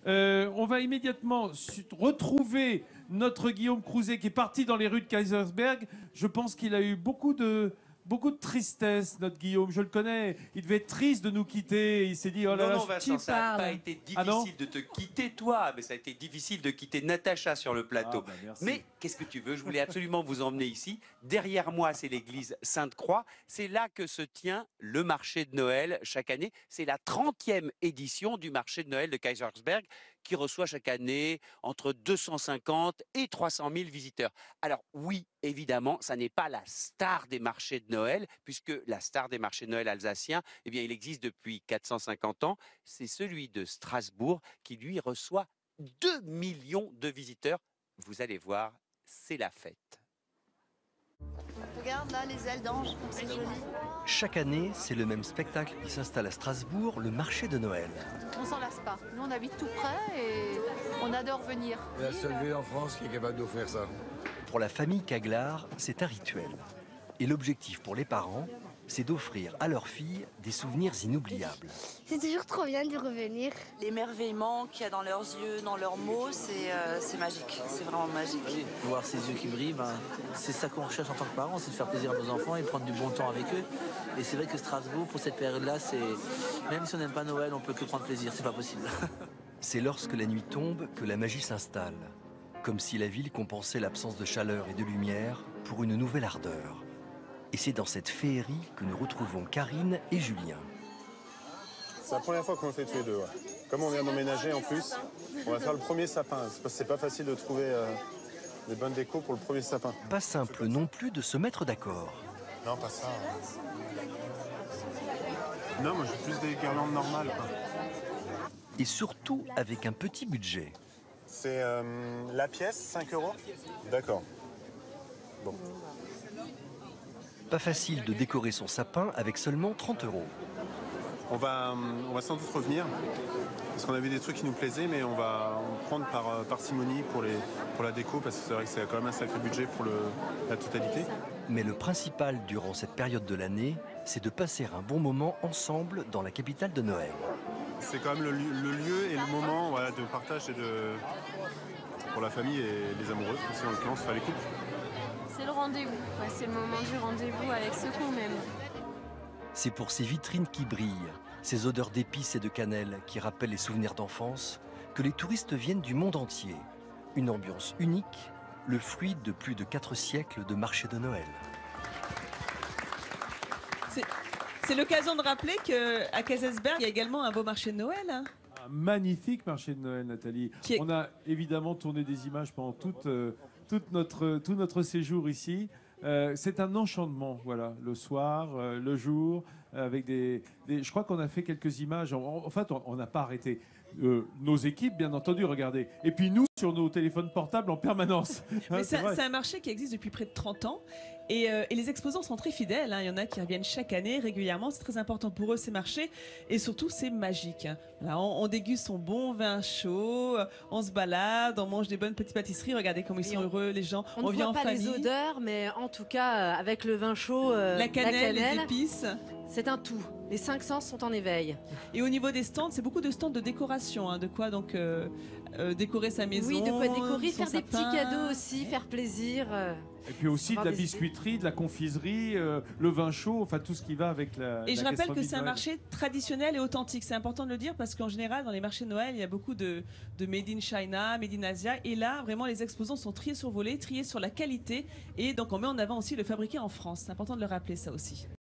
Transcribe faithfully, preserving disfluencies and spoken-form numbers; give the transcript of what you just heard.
Euh, on va immédiatement retrouver notre Guillaume Crouzet qui est parti dans les rues de Kaysersberg. Je pense qu'il a eu beaucoup de... Beaucoup de tristesse, notre Guillaume, je le connais. Il devait être triste de nous quitter. Il s'est dit, oh là non, là, non, Vincent, ça n'a pas été difficile ah de te quitter, toi, mais ça a été difficile de quitter Natacha sur le plateau. Ah, bah, mais qu'est-ce que tu veux? Je voulais absolument vous emmener ici. Derrière moi, c'est l'église Sainte-Croix. C'est là que se tient le marché de Noël chaque année. C'est la trentième édition du marché de Noël de Kaysersberg qui reçoit chaque année entre deux cent cinquante et trois cent mille visiteurs. Alors oui, évidemment, ça n'est pas la star des marchés de Noël, puisque la star des marchés de Noël alsaciens, eh bien, il existe depuis quatre cent cinquante ans. C'est celui de Strasbourg qui, lui, reçoit deux millions de visiteurs. Vous allez voir, c'est la fête. Regarde là, les ailes d'ange, comme c'est joli. Chaque année, c'est le même spectacle qui s'installe à Strasbourg, le marché de Noël. On s'en lasse pas. Nous, on habite tout près et on adore venir. C'est la seule ville en France qui est capable d'offrir ça. Pour la famille Caglar, c'est un rituel. Et l'objectif pour les parents, c'est d'offrir à leur fille des souvenirs inoubliables. C'est toujours trop bien de revenir. L'émerveillement qu'il y a dans leurs yeux, dans leurs mots, c'est euh, magique. C'est vraiment magique. Oui, voir ces yeux qui brillent, ben, c'est ça qu'on recherche en tant que parents, c'est de faire plaisir à nos enfants et prendre du bon temps avec eux. Et c'est vrai que Strasbourg, pour cette période-là, c'est même si on n'aime pas Noël, on peut que prendre plaisir, c'est pas possible. C'est lorsque la nuit tombe que la magie s'installe. Comme si la ville compensait l'absence de chaleur et de lumière pour une nouvelle ardeur. Et c'est dans cette féerie que nous retrouvons Karine et Julien. C'est la première fois qu'on le fait tous les deux. Ouais. Comme on vient d'emménager en plus, on va faire le premier sapin. C'est pas facile de trouver euh, des bonnes décos pour le premier sapin. Pas simple non plus de se mettre d'accord. Non, pas ça. Non, moi j'ai plus des guirlandes normales. Quoi. Et surtout avec un petit budget. C'est euh, la pièce, cinq euros? D'accord. Bon. Pas facile de décorer son sapin avec seulement trente euros. On va, on va sans doute revenir, parce qu'on avait des trucs qui nous plaisaient, mais on va en prendre par parcimonie pour, les, pour la déco, parce que c'est vrai que c'est quand même un sacré budget pour le, la totalité. Mais le principal durant cette période de l'année, c'est de passer un bon moment ensemble dans la capitale de Noël. C'est quand même le, le lieu et le moment voilà, de partage et de, pour la famille et les amoureux, aussi en l'occurrence, enfin les couples. C'est le rendez-vous, ouais, c'est le moment du rendez-vous avec ceux qu'on aime. C'est pour ces vitrines qui brillent, ces odeurs d'épices et de cannelle qui rappellent les souvenirs d'enfance, que les touristes viennent du monde entier. Une ambiance unique, le fruit de plus de quatre siècles de marché de Noël. C'est l'occasion de rappeler qu'à Kaysersberg, il y a également un beau marché de Noël. Hein. Un magnifique marché de Noël, Nathalie. Est... On a évidemment tourné des images pendant toute, euh, toute notre, tout notre séjour ici. Euh, c'est un enchantement, voilà, le soir, euh, le jour, avec des, des... Je crois qu'on a fait quelques images. En, en fait, on n'a pas arrêté. Euh, nos équipes, bien entendu, regardez. Et puis nous, sur nos téléphones portables en permanence. Hein, c'est un marché qui existe depuis près de trente ans. Et, euh, et les exposants sont très fidèles. Hein. Il y en a qui reviennent chaque année, régulièrement. C'est très important pour eux, ces marchés. Et surtout, c'est magique. Hein. Là, on, on déguste son bon vin chaud, on se balade, on mange des bonnes petites pâtisseries. Regardez comme ils sont on, heureux, les gens. On, on ne vient voit en pas famille. les odeurs, mais en tout cas, avec le vin chaud, euh, la, cannelle, la cannelle, les épices. C'est un tout. Les cinq sens sont en éveil. Et au niveau des stands, c'est beaucoup de stands de décoration. Hein, de quoi donc euh, euh, décorer sa maison. Oui, de quoi décorer, faire sapin. des petits cadeaux aussi, faire plaisir. Euh, Et puis aussi de la biscuiterie, de la confiserie, euh, le vin chaud, enfin tout ce qui va avec la. Et la je rappelle que c'est un Noël. marché traditionnel et authentique. C'est important de le dire parce qu'en général, dans les marchés de Noël, il y a beaucoup de, de Made in China, Made in Asia. Et là, vraiment, les exposants sont triés sur volets, triés sur la qualité. Et donc, on met en avant aussi le fabriqué en France. C'est important de le rappeler, ça aussi.